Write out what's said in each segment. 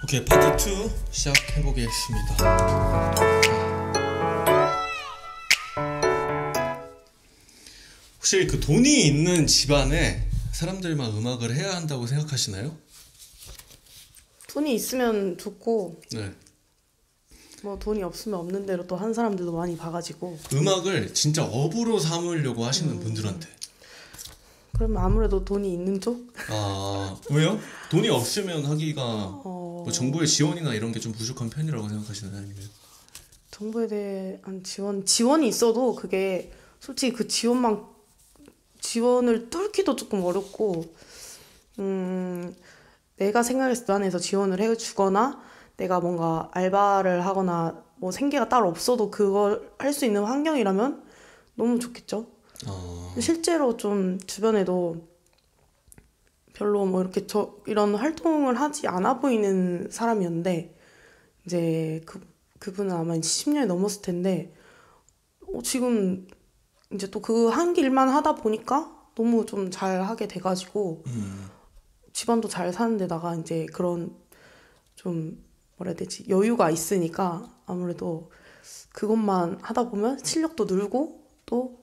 오케이, 파트 2 시작해보겠습니다. 혹시 그 돈이 있는 집안에 사람들만 음악을 해야 한다고 생각하시나요? 돈이 있으면 좋고 네. 뭐 돈이 없으면 없는 대로 또 한 사람들도 많이 봐가지고 음악을 진짜 업으로 삼으려고 하시는 분들한테. 그러면 아무래도 돈이 있는 쪽? 아, 왜요? 돈이 없으면 하기가 뭐 정부의 지원이나 이런 게 좀 부족한 편이라고 생각하시나요? 아니면? 정부에 대한 지원이 있어도 그게 솔직히 그 지원을 뚫기도 조금 어렵고 내가 생각했을 때 안에서 지원을 해주거나 내가 뭔가 알바를 하거나 뭐 생계가 따로 없어도 그걸 할 수 있는 환경이라면 너무 좋겠죠. 실제로 좀 주변에도 별로 뭐 이렇게 이런 활동을 하지 않아 보이는 사람이었는데 이제 그분은 아마 이제 10년이 넘었을 텐데 지금 이제 또 그 한 길만 하다 보니까 너무 좀 잘 하게 돼가지고 집안도 잘 사는 데다가 이제 그런 좀 뭐라 해야 되지 여유가 있으니까 아무래도 그것만 하다 보면 실력도 늘고 또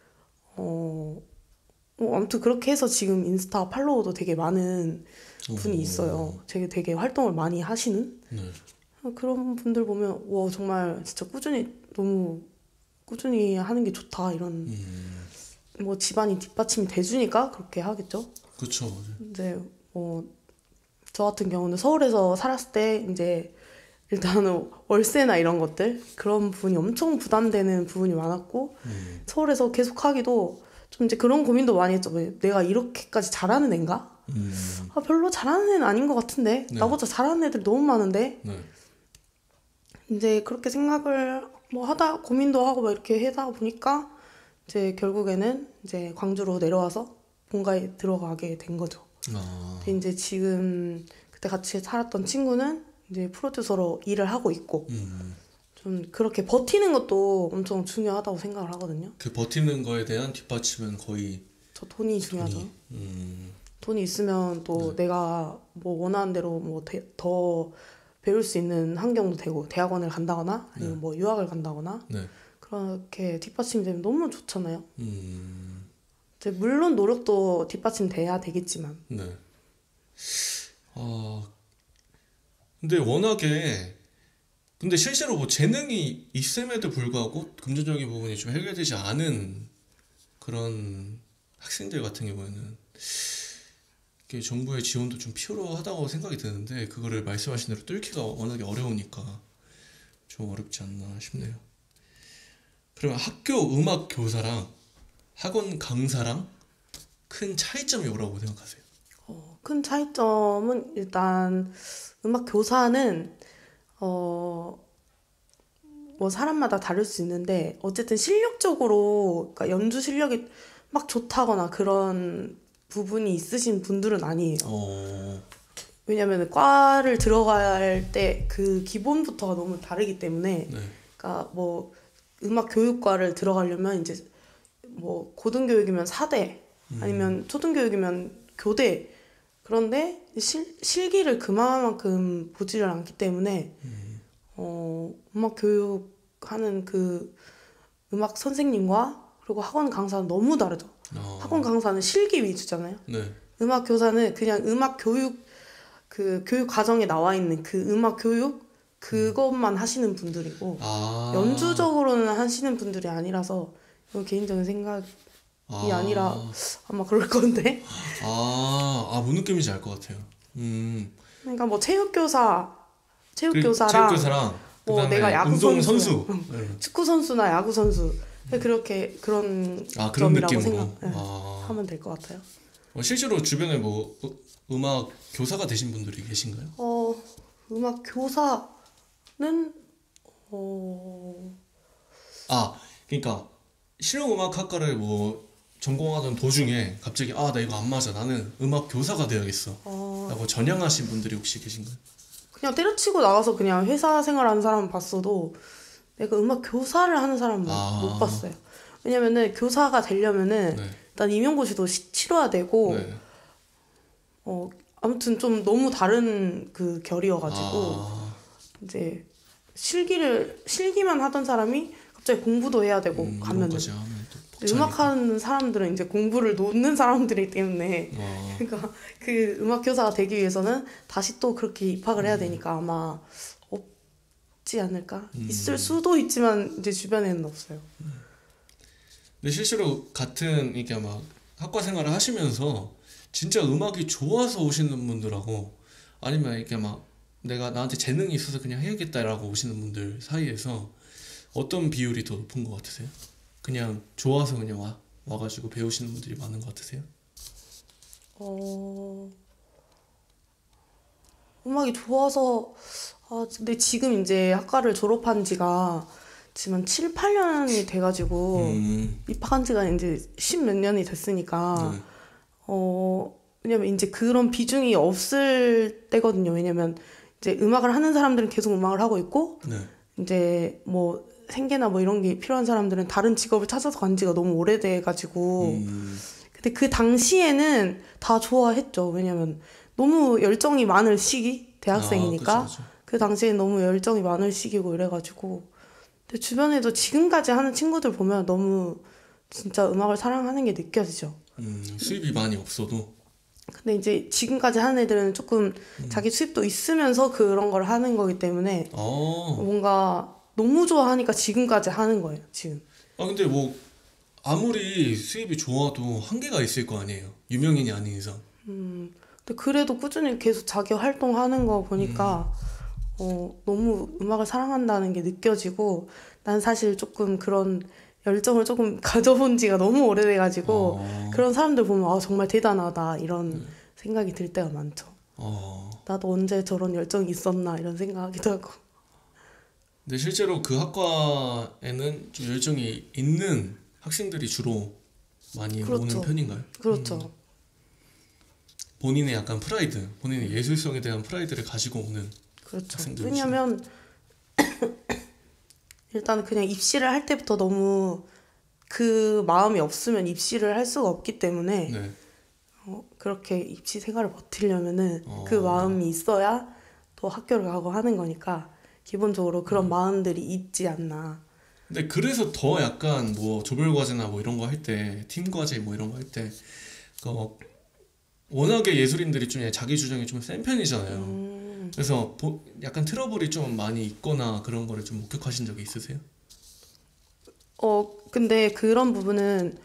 아무튼 그렇게 해서 지금 인스타 팔로워도 되게 많은 분이 있어요. 되게 활동을 많이 하시는 그런 분들 보면 와 정말 진짜 너무 꾸준히 하는 게 좋다 이런 뭐 집안이 뒷받침이 돼주니까 그렇게 하겠죠. 그렇죠. 이제 뭐 저 같은 경우는 서울에서 살았을 때 이제 일단은 월세나 이런 것들 그런 부분이 엄청 부담되는 부분이 많았고 서울에서 계속 하기도 좀 이제 그런 고민도 많이 했죠. 내가 이렇게까지 잘하는 애인가? 별로 잘하는 애는 아닌 것 같은데 나보다 잘하는 애들이 너무 많은데 이제 그렇게 생각을 뭐 하다 고민도 하고 막 이렇게 하다 보니까 이제 결국에는 이제 광주로 내려와서 본가에 들어가게 된 거죠. 근데 이제 지금 그때 같이 살았던 친구는 이제 프로듀서로 일을 하고 있고 좀 그렇게 버티는 것도 엄청 중요하다고 생각을 하거든요. 그 버티는 거에 대한 뒷받침은 거의 저 돈이 중요하죠. 돈이 있으면 또 내가 뭐 원하는 대로 뭐 더 배울 수 있는 환경도 되고 대학원을 간다거나 아니면 뭐 유학을 간다거나 그렇게 뒷받침이 되면 너무 좋잖아요. 이제 물론 노력도 뒷받침돼야 되겠지만. 네. 근데 워낙에 근데 실제로 뭐 재능이 있음에도 불구하고 금전적인 부분이 좀 해결되지 않은 그런 학생들 같은 경우에는 이게 정부의 지원도 좀 필요하다고 생각이 드는데 그거를 말씀하신 대로 뚫기가 워낙에 어려우니까 좀 어렵지 않나 싶네요. 그러면 학교 음악 교사랑 학원 강사랑 큰 차이점이 뭐라고 생각하세요? 큰 차이점은 일단 음악 교사는 뭐 사람마다 다를 수 있는데 어쨌든 실력적으로 그러니까 연주 실력이 막 좋다거나 그런 부분이 있으신 분들은 아니에요. 왜냐면 과를 들어갈 때 그 기본부터가 너무 다르기 때문에 그러니까 뭐 음악 교육과를 들어가려면 이제 뭐 고등교육이면 사대 아니면 초등교육이면 교대 그런데 실기를 그만큼 보지를 않기 때문에 음악 교육하는 그 음악 선생님과 그리고 학원 강사는 너무 다르죠. 학원 강사는 실기 위주잖아요. 음악 교사는 그냥 음악 교육 그 교육 과정에 나와 있는 그 음악 교육 그것만 하시는 분들이고 연주적으로는 하시는 분들이 아니라서 이거 개인적인 생각이 아니라 아마 그럴 건데. 뭔 느낌인지 알 것 같아요. 그러니까 뭐 체육교사랑 뭐 내가 야구 선수, 축구 선수나 야구 선수 그렇게 그런 점이라고 생각하면 될 것 같아요. 실제로 주변에 뭐 음악 교사가 되신 분들이 계신가요? 음악 교사는 그러니까 실용음악학과를 뭐 전공하던 도중에 갑자기 나 이거 안 맞아 나는 음악 교사가 돼야겠어 라고 전향하신 분들이 혹시 계신가요? 그냥 때려치고 나가서 그냥 회사 생활하는 사람 봤어도 내가 음악 교사를 하는 사람은 못 봤어요. 왜냐면은 교사가 되려면은 일단 임용고시도 치러야 되고 아무튼 좀 너무 다른 그 결이어가지고 아, 이제 실기만 하던 사람이 갑자기 공부도 해야 되고 가면은 이론까지 하면 또 벅차니까. 음악하는 사람들은 이제 공부를 놓는 사람들이기 때문에 아, 그러니까 그 음악 교사가 되기 위해서는 다시 또 그렇게 입학을 해야 되니까 아마 없지 않을까? 있을 수도 있지만 이제 주변에는 없어요. 근데 실제로 같은 이게 막 학과 생활을 하시면서 진짜 음악이 좋아서 오시는 분들하고 아니면 이렇게 막 내가 나한테 재능이 있어서 그냥 해야겠다라고 오시는 분들 사이에서 어떤 비율이 더 높은 것 같으세요? 그냥 좋아서 그냥 와가지고 배우시는 분들이 많은 것 같으세요? 어, 음악이 좋아서 근데 지금 이제 학과를 졸업한 지가 지금 한 7, 8년이 돼가지고 입학한 지가 이제 10 몇 년이 됐으니까 네. 왜냐면 이제 그런 비중이 없을 때거든요. 왜냐면 이제 음악을 하는 사람들은 계속 음악을 하고 있고 네. 이제 뭐 생계나 뭐 이런 게 필요한 사람들은 다른 직업을 찾아서 간 지가 너무 오래돼가지고 근데 그 당시에는 다 좋아했죠. 왜냐면 너무 열정이 많을 시기 대학생이니까 그쵸, 그쵸. 그 당시엔 너무 열정이 많을 시기고 이래가지고 근데 주변에도 지금까지 하는 친구들 보면 너무 진짜 음악을 사랑하는 게 느껴지죠. 수입이 많이 없어도 근데 이제 지금까지 하는 애들은 조금 자기 수입도 있으면서 그런 걸 하는 거기 때문에 아, 뭔가 너무 좋아하니까 지금까지 하는 거예요, 지금. 근데 뭐 아무리 수입이 좋아도 한계가 있을 거 아니에요. 유명인이 아닌 이상. 근데 그래도 꾸준히 계속 자기 활동하는 거 보니까 너무 음악을 사랑한다는 게 느껴지고 난 사실 조금 그런 열정을 조금 가져본 지가 너무 오래돼가지고 어, 그런 사람들 보면 정말 대단하다 이런 생각이 들 때가 많죠. 어. 나도 언제 저런 열정이 있었나 이런 생각하기도 하고. 근데 실제로 그 학과에는 좀 열정이 있는 학생들이 주로 많이 오는 그렇죠. 편인가요? 그렇죠. 본인의 약간 프라이드, 본인의 예술성에 대한 프라이드를 가지고 오는 그렇죠. 학생들 위주로. 왜냐면 일단 그냥 입시를 할 때부터 너무 그 마음이 없으면 입시를 할 수가 없기 때문에 네. 그렇게 입시 생활을 버티려면은 어. 그 마음이 있어야 또 학교를 가고 하는 거니까 기본적으로 그런 마음들이 있지 않나. 근데 그래서 더 약간 뭐 조별 과제나 뭐 이런 거 할 때, 팀 과제 뭐 이런 거 할 때, 워낙에 예술인들이 좀 자기 주장이 좀 센 편이잖아요. 그래서 약간 트러블이 좀 많이 있거나 그런 거를 좀 목격하신 적이 있으세요? 근데 그런 부분은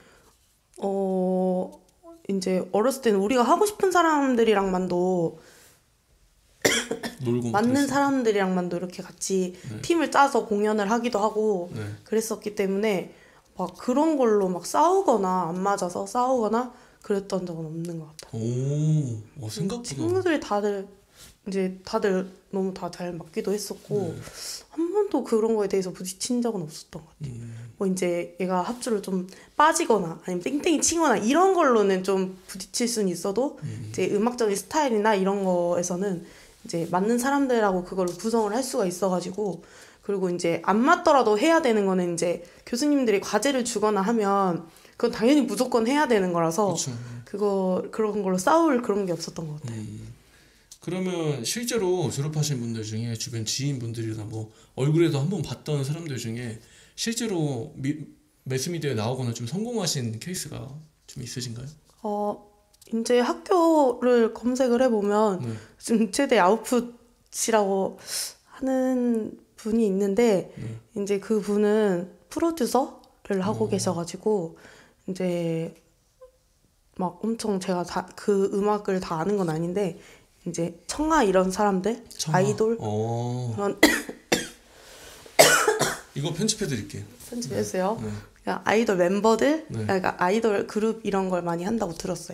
이제 어렸을 때는 우리가 하고 싶은 사람들이랑만도 놀고 막 맞는 그랬어요? 사람들이랑만도 이렇게 같이 네. 팀을 짜서 공연을 하기도 하고 네. 그랬었기 때문에 막 그런 걸로 막 싸우거나 안 맞아서 싸우거나 그랬던 적은 없는 것 같아요. 생각보다. 친구들이 다들 너무 다 잘 맞기도 했었고 한 번도 그런 거에 대해서 부딪힌 적은 없었던 것 같아요. 뭐 이제 얘가 합주를 좀 빠지거나 아니면 땡땡이 치거나 이런 걸로는 좀 부딪힐 수는 있어도 이제 음악적인 스타일이나 이런 거에서는 이제 맞는 사람들하고 그거를 구성을 할 수가 있어가지고 그리고 이제 안 맞더라도 해야 되는 거는 이제 교수님들이 과제를 주거나 하면 그건 당연히 무조건 해야 되는 거라서 그런 걸로 싸울 그런 게 없었던 것 같아요. 그러면 실제로 졸업하신 분들 중에 주변 지인분들이나 뭐 얼굴에도 한번 봤던 사람들 중에 실제로 매스미디어에 나오거나 좀 성공하신 케이스가 좀 있으신가요? 이제 학교를 검색을 해보면 네. 지금 최대 아웃풋이라고 하는 분이 있는데 이제 그 분은 프로듀서를 하고 계셔가지고 이제 막 엄청 제가 다 그 음악을 다 아는 건 아닌데 이제 청아 이런 사람들 청아. 아이돌 그런 이거 편집해 드릴게요. 편집했어요. 네. 그러니까 아이돌 멤버들 네. 그러니까 아이돌 그룹 이런 걸 많이 한다고 들었어요.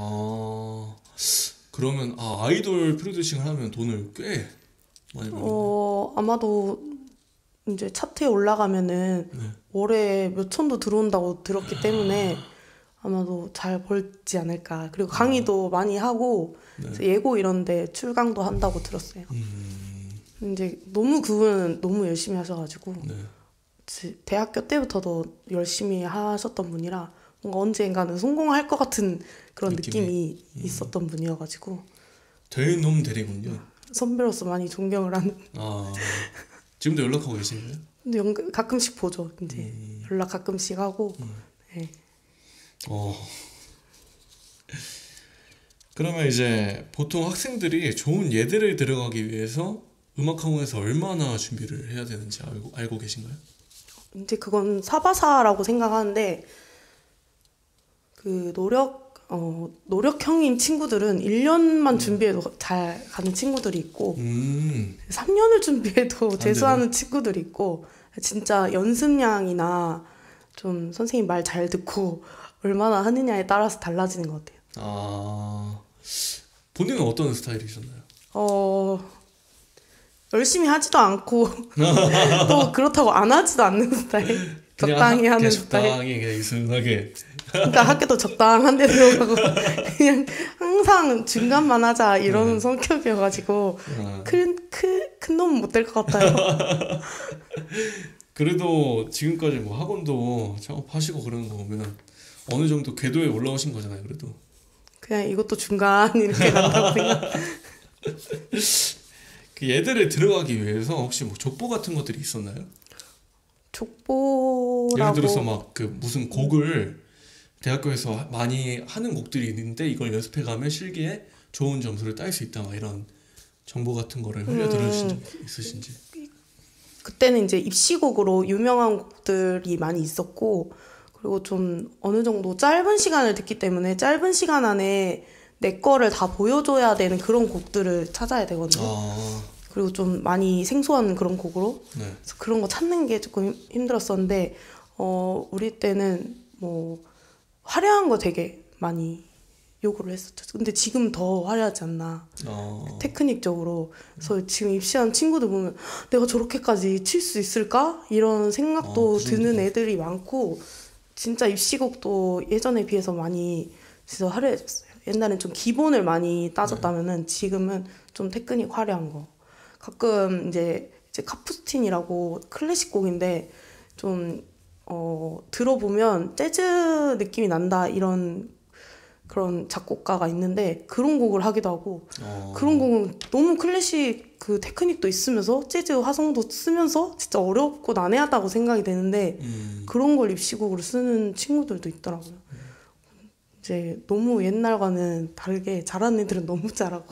그러면 아이돌 프로듀싱을 하면 돈을 꽤 많이 벌겠네요. 아마도 이제 차트에 올라가면은 월에 몇 천도 들어온다고 들었기 때문에 아마도 잘 벌지 않을까. 그리고 강의도 많이 하고 예고 이런데 출강도 한다고 들었어요. 이제 너무 그분은 너무 열심히 하셔가지고 대학교 때부터도 열심히 하셨던 분이라 뭔가 언젠가는 성공할 것 같은 그런 느낌이 있었던 분이어가지고 대놈 대리군요. 선배로서 많이 존경을 하는. 아, 지금도 연락하고 계신가요? 근데 가끔씩 보죠. 이제 연락 가끔씩 하고. 네. 어. 그러면 이제 보통 학생들이 좋은 예대를 들어가기 위해서 음악학원에서 얼마나 준비를 해야 되는지 알고 계신가요? 이제 그건 사바사라고 생각하는데 그 노력형인 친구들은 1년만 준비해도 잘 가는 친구들이 있고 3년을 준비해도 재수하는 친구들이 있고 진짜 연습량이나 좀 선생님 말 잘 듣고 얼마나 하느냐에 따라서 달라지는 것 같아요. 아, 본인은 어떤 스타일이셨나요? 열심히 하지도 않고 또 그렇다고 안 하지도 않는 스타일. 적당히 하는 스타일. 적당히 그냥 익숙하게. 그러니까 학교도 적당한 데 들어가고 그냥 항상 중간만 하자 이런 성격이어가지고 큰 놈은 못 될 것 같아요. 그래도 지금까지 뭐 학원도 창업하시고 그러는 거 보면 어느 정도 궤도에 올라오신 거잖아요, 그래도. 그냥 이것도 중간 이렇게 간다고 생각. 그 예대를 들어가기 위해서 혹시 뭐 족보 같은 것들이 있었나요? 족보라고. 예를 들어서 막 그 무슨 곡을 대학교에서 많이 하는 곡들이 있는데 이걸 연습해 가면 실기에 좋은 점수를 딸 수 있다, 막 이런 정보 같은 거를 흘려 들으신 적 있으신지? 그때는 이제 입시곡으로 유명한 곡들이 많이 있었고 그리고 좀 어느 정도 짧은 시간을 듣기 때문에 짧은 시간 안에 내 거를 다 보여줘야 되는 그런 곡들을 찾아야 되거든요. 그리고 좀 많이 생소한 그런 곡으로. 네. 그래서 그런 거 찾는 게 조금 힘들었었는데 우리 때는 뭐 화려한 거 되게 많이 요구를 했었죠. 근데 지금 더 화려하지 않나. 테크닉적으로. 그래서 지금 입시한 친구들 보면 내가 저렇게까지 칠 수 있을까? 이런 생각도 드는 애들이 많고 진짜 입시곡도 예전에 비해서 많이 진짜 화려해졌어요. 옛날엔 좀 기본을 많이 따졌다면은 지금은 좀 테크닉 화려한 거. 가끔 이제 카푸스틴이라고 클래식 곡인데 좀 들어보면 재즈 느낌이 난다 이런 그런 작곡가가 있는데 그런 곡을 하기도 하고 그런 곡은 너무 클래식 그 테크닉도 있으면서 재즈 화성도 쓰면서 진짜 어렵고 난해하다고 생각이 되는데 그런 걸 입시곡으로 쓰는 친구들도 있더라고요. 이제 너무 옛날과는 다르게 잘하는 애들은 너무 잘하고.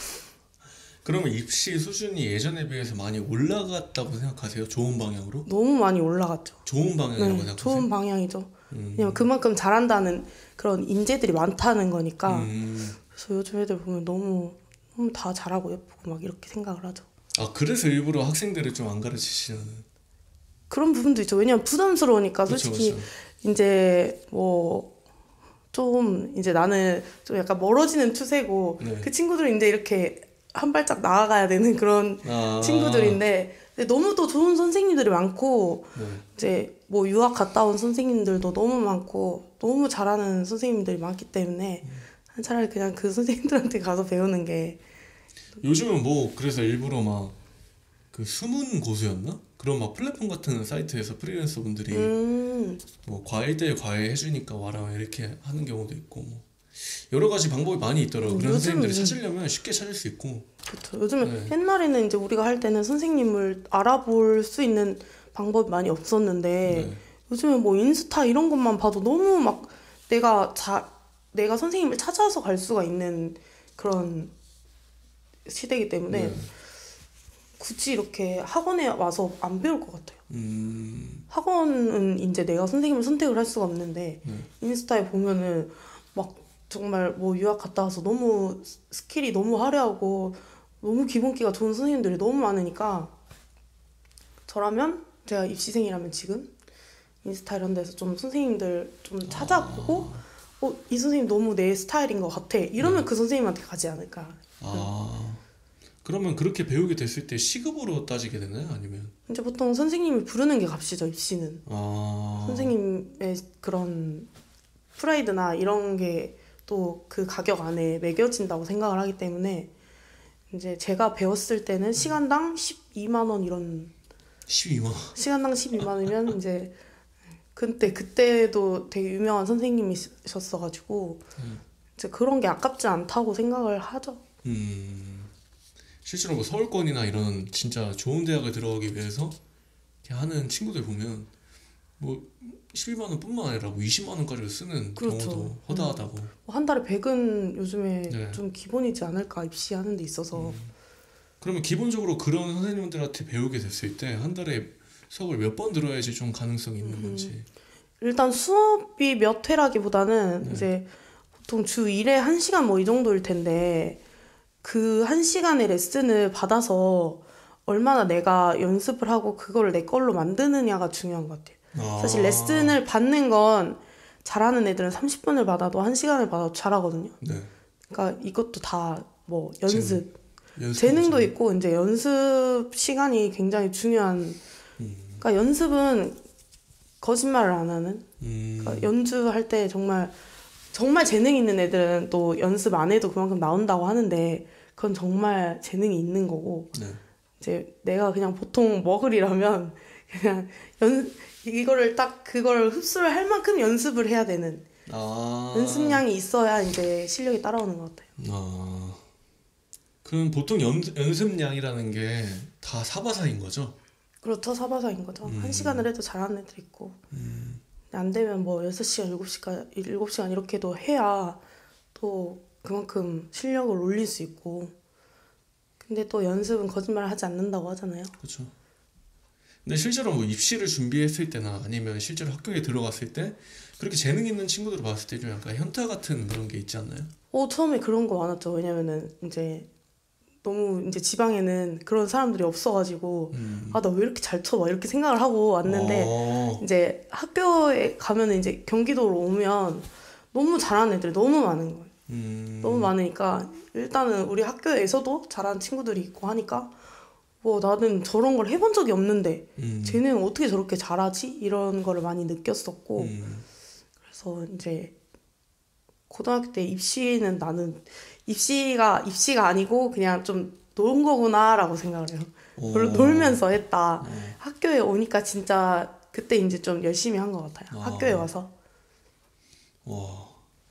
그러면 입시 수준이 예전에 비해서 많이 올라갔다고 생각하세요? 좋은 방향으로? 너무 많이 올라갔죠. 좋은 방향이라고 생각하세요? 좋은 방향이죠. 왜냐면 그만큼 잘한다는 그런 인재들이 많다는 거니까. 그래서 요즘 애들 보면 너무 다 잘하고 예쁘고 막 이렇게 생각을 하죠. 아, 그래서 일부러 학생들을 좀 안 가르치시는. 그런 부분도 있죠. 왜냐면 부담스러우니까 솔직히 그쵸. 이제 뭐 좀 이제 나는 좀 약간 멀어지는 추세고 그 친구들은 이제 이렇게 한 발짝 나아가야 되는 그런 친구들인데 근데 너무 또 좋은 선생님들이 많고 이제 뭐 유학 갔다 온 선생님들도 너무 많고 너무 잘하는 선생님들이 많기 때문에 차라리 그냥 그 선생님들한테 가서 배우는 게. 요즘은 뭐 그래서 일부러 막 그 숨은 고수였나? 그런 막 플랫폼 같은 사이트에서 프리랜서 분들이 뭐 과외 때 과외 해주니까 와라 이렇게 하는 경우도 있고 뭐 여러 가지 방법이 많이 있더라고요. 그런 선생님들이 찾으려면 쉽게 찾을 수 있고. 그렇죠. 요즘은 옛날에는 이제 우리가 할 때는 선생님을 알아볼 수 있는 방법이 많이 없었는데 요즘은 뭐 인스타 이런 것만 봐도 너무 막 내가 선생님을 찾아서 갈 수가 있는 그런 시대이기 때문에 굳이 이렇게 학원에 와서 안 배울 것 같아요. 학원은 이제 내가 선생님을 선택을 할 수가 없는데 인스타에 보면은 막 정말 뭐 유학 갔다 와서 너무 스킬이 너무 화려하고 너무 기본기가 좋은 선생님들이 너무 많으니까 저라면 제가 입시생이라면 지금 인스타 이런 데서 좀 선생님들 좀 찾아보고 이 선생님 너무 내 스타일인 것 같아 이러면 그 선생님한테 가지 않을까. 그러면 그렇게 배우게 됐을 때 시급으로 따지게 되나요? 아니면? 이제 보통 선생님을 부르는 게 값이죠, 입시는. 선생님의 그런 프라이드나 이런 게 또 그 가격 안에 매겨진다고 생각을 하기 때문에 이제 제가 배웠을 때는 시간당 12만 원 이런 12만 원. 시간당 12만 원이면 이제 그때도 되게 유명한 선생님이셨어가지고 이제 그런 게 아깝지 않다고 생각을 하죠. 음, 실제로 뭐 서울권이나 이런 진짜 좋은 대학을 들어가기 위해서 이렇게 하는 친구들 보면 뭐 12만 원뿐만 아니라 뭐 20만 원까지 쓰는 그렇죠. 경우도 허다하다고. 뭐한 달에 100은 요즘에 네. 좀 기본이지 않을까 입시하는 데 있어서. 그러면 기본적으로 그런 선생님들한테 배우게 됐을 때 한 달에 수업을 몇 번 들어야지 좀 가능성이 있는 건지. 일단 수업이 몇 회라기보다는 네. 이제 보통 주 1회 1시간 뭐 이 정도일 텐데 그 1시간의 레슨을 받아서 얼마나 내가 연습을 하고 그거를 내 걸로 만드느냐가 중요한 것 같아요. 사실 아, 레슨을 받는 건 잘하는 애들은 30분을 받아도 1시간을 받아도 잘하거든요. 네. 그러니까 이것도 다 뭐 재능, 연습, 연습하고 재능도 재능. 있고 이제 연습 시간이 굉장히 중요한. 그러니까 연습은 거짓말을 안 하는. 그러니까 음, 연주할 때 정말 정말 재능 있는 애들은 또 연습 안 해도 그만큼 나온다고 하는데 그건 정말 재능이 있는 거고 네. 이제 내가 그냥 보통 머글이라면 그냥 이거를 딱 그걸 흡수를 할 만큼 연습을 해야 되는 아, 연습량이 있어야 이제 실력이 따라오는 것 같아요. 아. 그럼 보통 연습량이라는 게 다 사바사인 거죠? 그렇죠. 사바사인 거죠. 한 시간을 해도 잘하는 애들 있고 안 되면 뭐 6시간, 7시간 이렇게도 해야 또 그만큼 실력을 올릴 수 있고 근데 또 연습은 거짓말 하지 않는다고 하잖아요. 그렇죠. 근데 실제로 뭐 입시를 준비했을 때나 아니면 실제로 학교에 들어갔을 때 그렇게 재능 있는 친구들을 봤을 때 좀 약간 현타 같은 그런 게 있지 않나요? 처음에 그런 거 많았죠. 왜냐면은 이제 너무 이제 지방에는 그런 사람들이 없어가지고 아, 나 왜 이렇게 잘 쳐? 막 이렇게 생각을 하고 왔는데 어, 이제 학교에 가면은 이제 경기도로 오면 너무 잘하는 애들이 너무 많은 거예요. 너무 음, 많으니까 일단은 우리 학교에서도 잘하는 친구들이 있고 하니까 뭐 나는 저런 걸 해본 적이 없는데 음, 쟤는 어떻게 저렇게 잘하지? 이런 거를 많이 느꼈었고 음, 그래서 이제 고등학교 때 입시는 나는 입시가 아니고 그냥 좀 노는 거구나라고 생각을 해요. 어, 놀면서 했다. 어, 학교에 오니까 진짜 그때 이제 좀 열심히 한 것 같아요. 학교에 아, 와서. 와.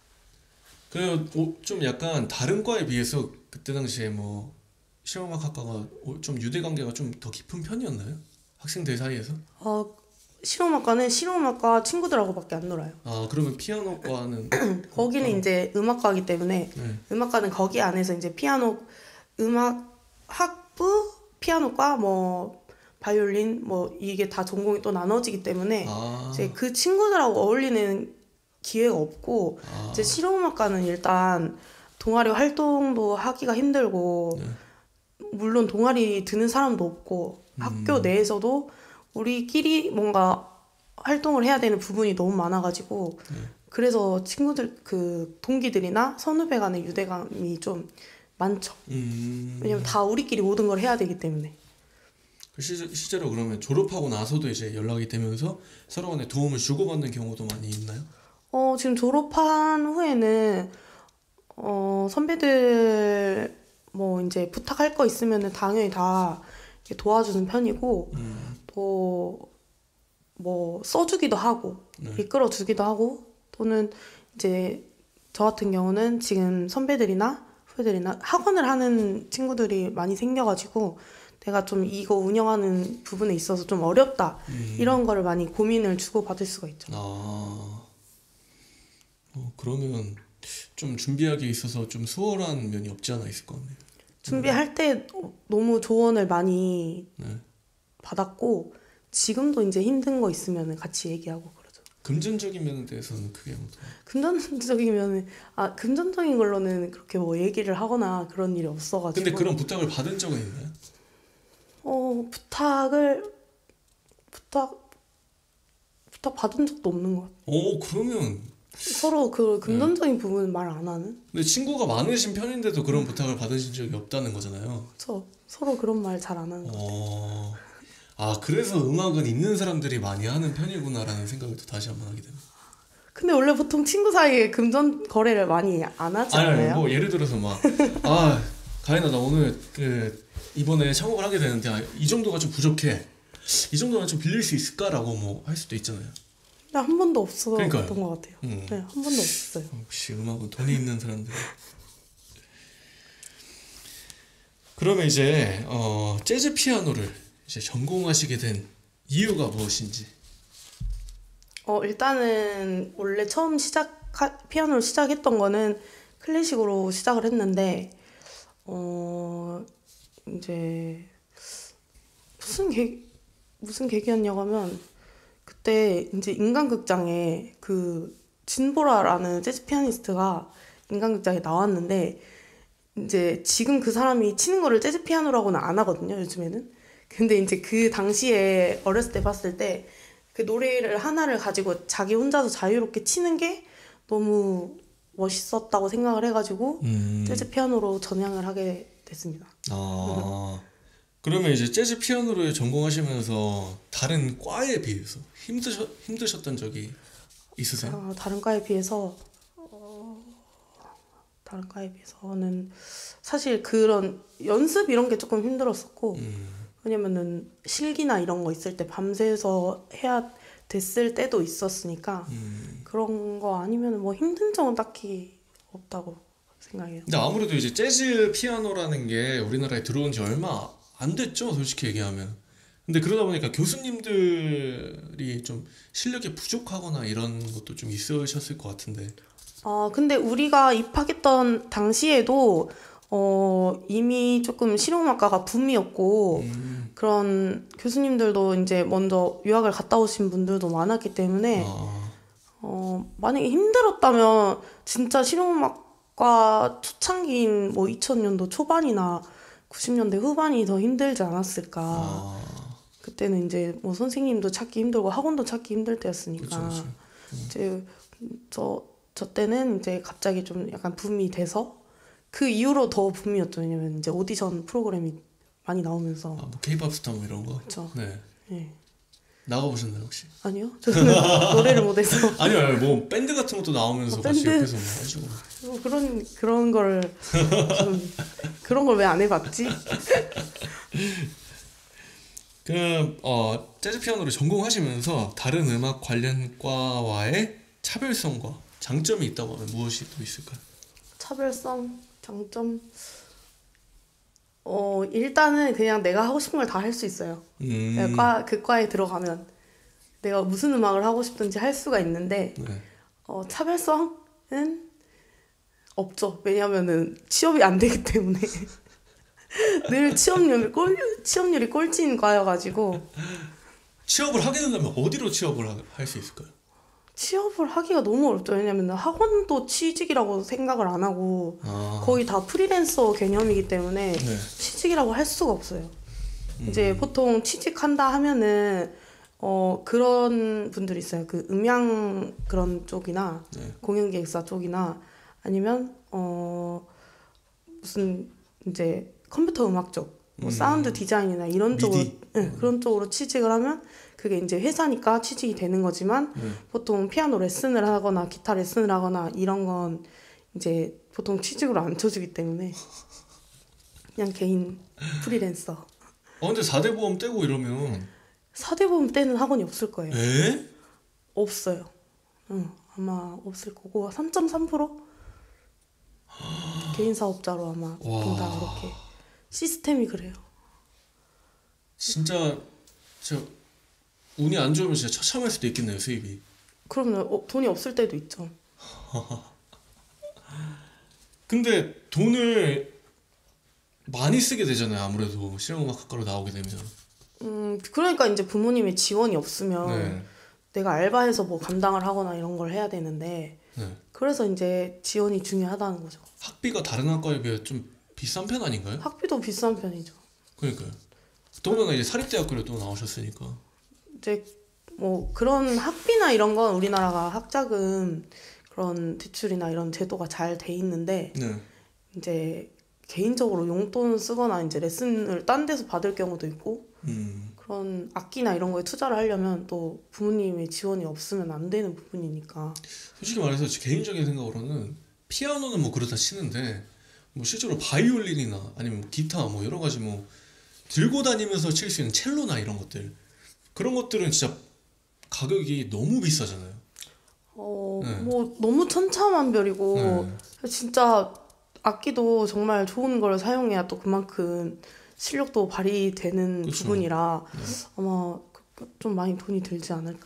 그좀 약간 다른 과에 비해서 그때 당시에 뭐 실용음악 학과가 좀 유대 관계가 좀 더 깊은 편이었나요? 학생들 사이에서? 어, 실용음악과는 실용음악과 친구들하고밖에 안 놀아요. 아, 그러면 피아노과는 거기는 따로? 이제 음악과이기 때문에 네. 음악과는 거기 안에서 이제 피아노 음악 학부 피아노과 뭐 바이올린 뭐 이게 다 전공이 또 나눠지기 때문에 이제 아, 그 친구들하고 어울리는 기회가 없고 이제 아, 실용음악과는 일단 동아리 활동도 하기가 힘들고 네. 물론 동아리 드는 사람도 없고 학교 내에서도 우리끼리 뭔가 활동을 해야 되는 부분이 너무 많아가지고 그래서 친구들 그 동기들이나 선후배 간의 유대감이 좀 많죠. 왜냐면 음, 다 우리끼리 모든 걸 해야 되기 때문에. 실제로 그러면 졸업하고 나서도 이제 연락이 되면서 서로 간에 도움을 주고받는 경우도 많이 있나요? 지금 졸업한 후에는 선배들 뭐 이제 부탁할 거 있으면은 당연히 다 이렇게 도와주는 편이고 또 뭐 써주기도 하고 네. 이끌어주기도 하고 또는 이제 저 같은 경우는 지금 선배들이나 후배들이나 학원을 하는 친구들이 많이 생겨가지고 내가 좀 이거 운영하는 부분에 있어서 좀 어렵다 이런 거를 많이 고민을 주고받을 수가 있죠. 아, 그러면 좀 준비하기에 있어서 좀 수월한 면이 없지 않아 있을 것 같네요. 준비할 때 너무 조언을 많이 네. 받았고 지금도 이제 힘든 거 있으면 같이 얘기하고 그러죠. 금전적인 면에 대해서는 크게 아무튼. 금전적인 걸로는 그렇게 뭐 얘기를 하거나 그런 일이 근데 없어가지고 그런 부탁을 받은 적은 있나요? 부탁을 부탁 부탁 받은 적도 없는 것 같아요. 오, 그러면 서로 그 네. 금전적인 부분은 말 안 하는. 근데 친구가 많으신 편인데도 그런 부탁을 받으신 적이 없다는 거잖아요. 그쵸. 서로 그런 말 잘 안 하는 것 같아요. 어, 아, 그래서 음악은 있는 사람들이 많이 하는 편이구나라는 생각을 또 다시 한번 하게 됩니다. 근데 원래 보통 친구 사이에 금전 거래를 많이 안 하지 아니, 않나요? 뭐 예를 들어서 막, 아, 가인아, 나 오늘 그 이번에 창업을 하게 되는데 이 정도가 좀 부족해. 이 정도는 좀 빌릴 수 있을까라고 뭐 할 수도 있잖아요. 근데 한 번도 없었던 그러니까요. 것 같아요. 네, 한 번도 없었어요. 역시 음악은 돈이 있는 사람들. 그러면 이제 재즈 피아노를 이제 전공하시게 된 이유가 무엇인지. 일단은 원래 처음 피아노를 시작했던 거는 클래식으로 시작을 했는데, 이제 무슨 계기였냐고 하면, 그때 이제 인간극장에 그 진보라라는 재즈 피아니스트가 인간극장에 나왔는데, 이제 지금 그 사람이 치는 거를 재즈 피아노라고는 안 하거든요, 요즘에는. 근데 이제 그 당시에 어렸을 때 봤을 때 그 노래를 하나를 가지고 자기 혼자서 자유롭게 치는 게 너무 멋있었다고 생각을 해가지고 재즈 피아노로 전향을 하게 됐습니다. 아, 그러면 이제 재즈 피아노를 전공하시면서 다른 과에 비해서 힘드셨던 적이 있으세요? 다른 과에 비해서는 사실 그런 연습 이런 게 조금 힘들었었고, 왜냐면은 실기나 이런 거 있을 때 밤새서 해야 됐을 때도 있었으니까 그런 거 아니면 뭐 힘든 점은 딱히 없다고 생각해요. 근데 아무래도 이제 재즈 피아노라는 게 우리나라에 들어온 지 얼마 안 됐죠, 솔직히 얘기하면. 근데 그러다 보니까 교수님들이 좀 실력이 부족하거나 이런 것도 좀 있으셨을 것 같은데. 근데 우리가 입학했던 당시에도 이미 조금 실용음악과가 붐이었고, 그런 교수님들도 이제 먼저 유학을 갔다 오신 분들도 많았기 때문에, 만약에 힘들었다면 진짜 실용음악과 초창기인 뭐 2000년도 초반이나 90년대 후반이 더 힘들지 않았을까. 그때는 이제 뭐 선생님도 찾기 힘들고 학원도 찾기 힘들 때였으니까. 그쵸. 이제 저 때는 이제 갑자기 좀 약간 붐이 돼서 그 이후로 더 붐이었죠. 왜냐면 이제 오디션 프로그램이 많이 나오면서. 뭐 케이팝 스타 뭐 이런 거. 그쵸. 네. 네. 나가보셨나요 혹시? 아니요. 저는 노래를 못해서. 아니요, 뭐 밴드 같은 것도 나오면서 같이 밴드? 옆에서 뭐 해주고. 그런 걸 그런 걸 왜 안 해봤지? 재즈 피아노를 전공하시면서 다른 음악 관련 과와의 차별성과 장점이 있다고 하면 무엇이 또 있을까요? 차별성, 장점. 일단은 그냥 내가 하고 싶은 걸 다 할 수 있어요. 그 과에 들어가면 내가 무슨 음악을 하고 싶든지 할 수가 있는데, 네. 차별성은 없죠. 왜냐면은 취업이 안 되기 때문에. 늘 취업률이 꼴찌인 과여가지고. 취업을 하게 된다면 어디로 취업을 할 수 있을까요? 취업을 하기가 너무 어렵죠. 왜냐면 학원도 취직이라고 생각을 안 하고 거의 다 프리랜서 개념이기 때문에 네. 취직이라고 할 수가 없어요. 이제 보통 취직한다 하면은 그런 분들이 있어요. 그 음향 그런 쪽이나 네. 공연기획사 쪽이나 아니면 무슨 이제 컴퓨터 음악 쪽, 뭐 사운드 디자인이나 이런 쪽으로, 그런 쪽으로 취직을 하면 그게 이제 회사니까 취직이 되는 거지만 보통 피아노 레슨을 하거나 기타 레슨을 하거나 이런 건 이제 보통 취직으로 안 쳐주기 때문에 그냥 개인 프리랜서. 근데 4대 보험 떼고 이러면 4대 보험 때는 학원이 없을 거예요. 에? 없어요. 아마 없을 거고 3.3%? 개인 사업자로 아마 본다 그렇게 시스템이 그래요. 진짜 운이 안 좋으면 진짜 처참할 수도 있겠네요, 수입이. 그러면 돈이 없을 때도 있죠. 근데 돈을 많이 쓰게 되잖아요, 아무래도 실용음악학과로 나오게 되면. 그러니까 이제 부모님의 지원이 없으면 네. 내가 알바해서 뭐 감당을 하거나 이런 걸 해야 되는데 네. 그래서 이제 지원이 중요하다는 거죠. 학비가 다른 학과에 비해 좀 비싼 편 아닌가요? 학비도 비싼 편이죠. 그러니까요. 더군다나 이제 사립대학교를 또 나오셨으니까. 이제 뭐 그런 학비나 이런 건 우리나라가 학자금 그런 대출이나 이런 제도가 잘 돼 있는데 네. 이제 개인적으로 용돈 쓰거나 이제 레슨을 딴 데서 받을 경우도 있고 그런 악기나 이런 거에 투자를 하려면 또 부모님의 지원이 없으면 안 되는 부분이니까. 솔직히 말해서 제 개인적인 생각으로는 피아노는 뭐 그렇다 치는데 뭐 실제로 바이올린이나 아니면 뭐 기타 뭐 여러 가지 뭐 들고 다니면서 칠 수 있는 첼로나 이런 것들 그런 것들은 진짜 가격이 너무 비싸잖아요. 뭐 너무 천차만별이고 진짜 악기도 정말 좋은 걸 사용해야 또 그만큼 실력도 발휘되는 그쵸. 부분이라 네. 아마 좀 많이 돈이 들지 않을까.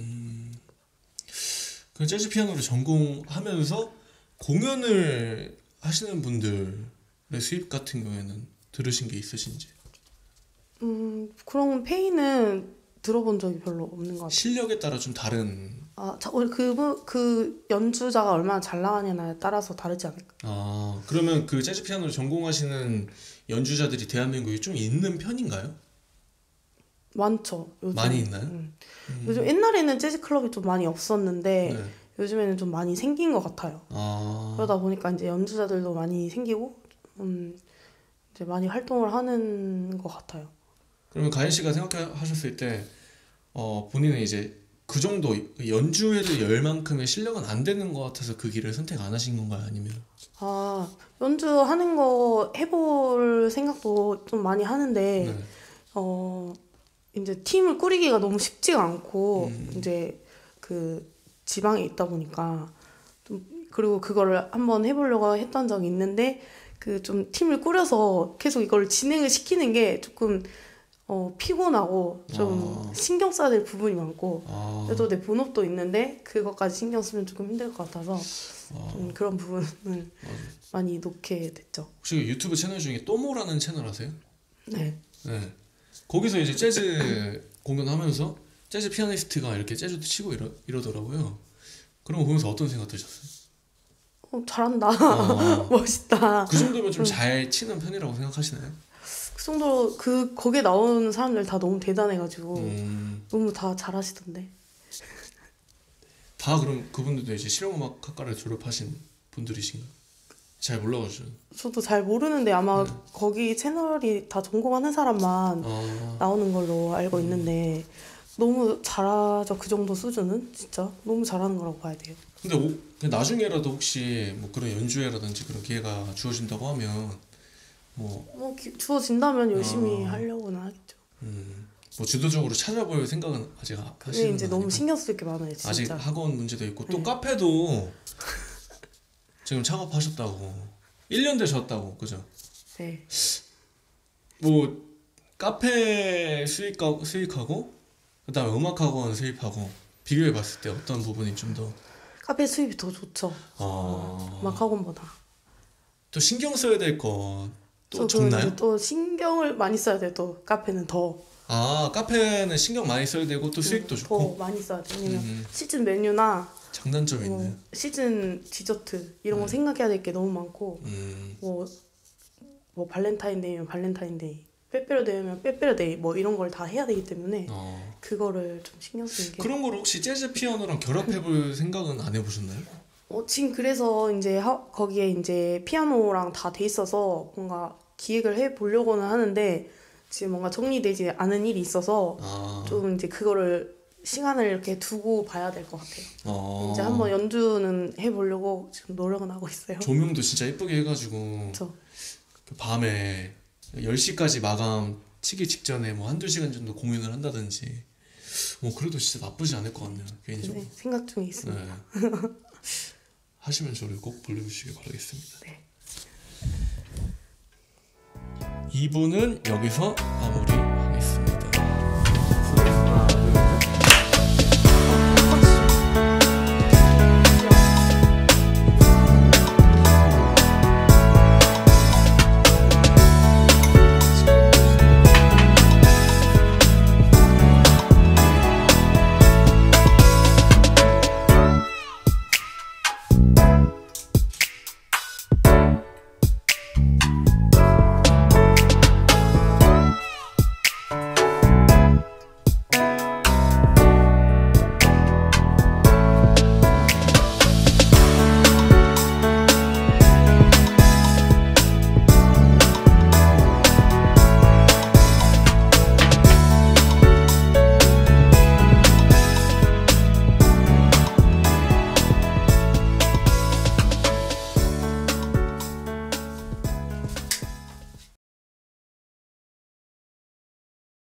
그 재즈 피아노를 전공하면서 공연을 하시는 분들의 수입 같은 경우에는 들으신 게 있으신지? 그런 페이는 들어본 적이 별로 없는 것 같아요. 실력에 따라 좀 다른. 그 연주자가 얼마나 잘 나가냐에 따라서 다르지 않을까. 아, 그러면 그 재즈 피아노를 전공하시는 연주자들이 대한민국에 좀 있는 편인가요? 많죠. 요즘. 많이 있나요? 요즘 옛날에는 재즈 클럽이 좀 많이 없었는데 네. 요즘에는 좀 많이 생긴 것 같아요. 아, 그러다 보니까 이제 연주자들도 많이 생기고 이제 많이 활동을 하는 것 같아요. 그러면 가인 씨가 생각하셨을 때 본인은 이제 그 정도 연주회를 열 만큼의 실력은 안 되는 것 같아서 그 길을 선택 안 하신 건가요? 아니면? 연주하는 거 해볼 생각도 좀 많이 하는데 네. 이제 팀을 꾸리기가 너무 쉽지가 않고 이제 그 지방에 있다 보니까 좀 그리고 그거를 한번 해보려고 했던 적이 있는데 그 좀 팀을 꾸려서 계속 이걸 진행을 시키는 게 조금 피곤하고 좀 신경 써야 될 부분이 많고 그래도 내 본업도 있는데 그것까지 신경 쓰면 조금 힘들 것 같아서 좀 그런 부분을 많이 놓게 됐죠. 혹시 유튜브 채널 중에 또모라는 채널 아세요? 네. 네. 거기서 이제 재즈 공연하면서 재즈 피아니스트가 이렇게 재즈도 치고 이러더라고요. 그런 거 보면서 어떤 생각 드셨어요? 잘한다. 어, 멋있다. 그 정도면 좀 잘 치는 편이라고 생각하시나요? 그 정도로 거기에 나오는 사람들 다 너무 대단해가지고 너무 다 잘하시던데. 다 그럼 그분들도 이제 실용음악학과를 졸업하신 분들이신가요? 잘 몰라가지고. 저도 잘 모르는데 아마 거기 채널이 다 전공하는 사람만 나오는 걸로 알고 있는데 너무 잘하죠. 그 정도 수준은 진짜 너무 잘하는 거라고 봐야 돼요. 근데 나중에라도 혹시 뭐 그런 연주회라든지 그런 기회가 주어진다고 하면 뭐 주어진다면 열심히 하려고는 하겠죠. 뭐 주도적으로 찾아볼 생각은 아직 그게 하시는 이제 건 너무 아니고? 신경 쓸 게 많아요, 진짜. 아직 학원 문제도 있고 또 네. 카페도 지금 창업하셨다고 1년 되셨다고 그죠? 네. 뭐 카페 수익하고 그다음에 음악학원 수입하고 비교해 봤을 때 어떤 부분이 좀 더 카페 수입이 더 좋죠. 음악 학원보다. 또 신경 써야 될 거 또 그건 좋나요? 이제 또 신경을 많이 써야 돼요. 또 카페는 더 카페는 신경 많이 써야 되고 또 수익도 더 좋고 많이 써야 돼요. 왜냐면 시즌 메뉴나 장단점이 있네요. 시즌 디저트 이런 거 생각해야 될 게 너무 많고 뭐 발렌타인데이면 발렌타인데이, 빼빼로데이면 빼빼로데이 뭐 이런 걸 다 해야 되기 때문에 그거를 좀 신경 쓰는 게 그런 걸 혹시 재즈 피아노랑 결합해 볼 생각은 안 해보셨나요? 지금 그래서 이제 거기에 이제 피아노랑 다 돼 있어서 뭔가 기획을 해 보려고는 하는데 지금 뭔가 정리되지 않은 일이 있어서 좀 이제 그거를 시간을 이렇게 두고 봐야 될 것 같아요. 이제 한번 연주는 해보려고 지금 노력은 하고 있어요. 조명도 진짜 예쁘게 해가지고 그 밤에 10시까지 마감 치기 직전에 뭐 한두 시간 정도 공연을 한다든지 그래도 진짜 나쁘지 않을 것 같네요, 개인적으로. 네, 생각 중에 있습니다. 네. 하시면 저를 꼭 불러주시길 바라겠습니다. 네. 2부는 여기서 마무리